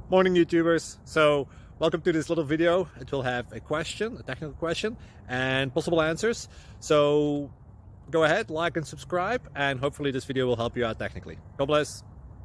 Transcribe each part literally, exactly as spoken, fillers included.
Morning YouTubers. So welcome to this little video. It will have a question, a technical question, and possible answers. So go ahead, like and subscribe, and hopefully this video will help you out technically. God bless.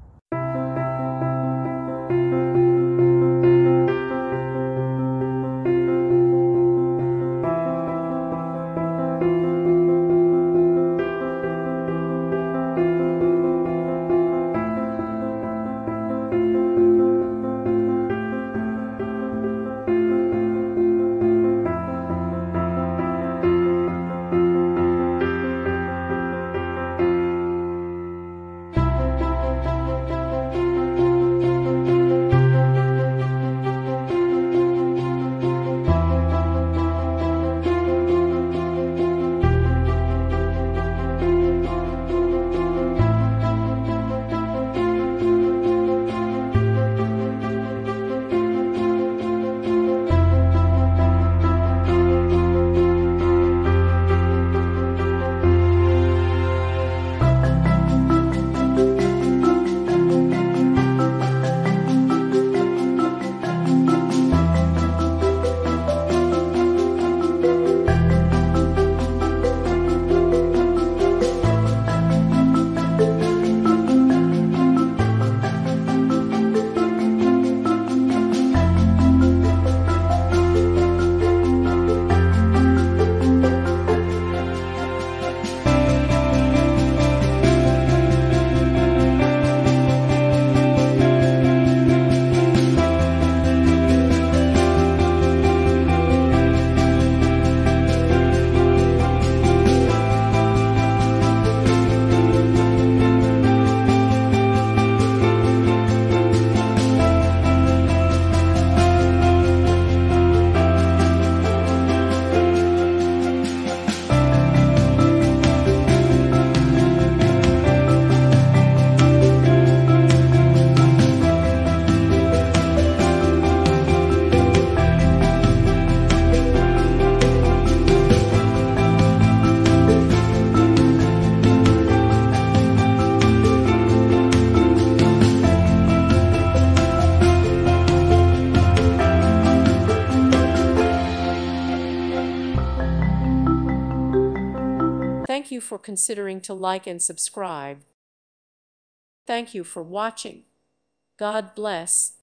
Thank you for considering to like and subscribe. Thank you for watching. God bless.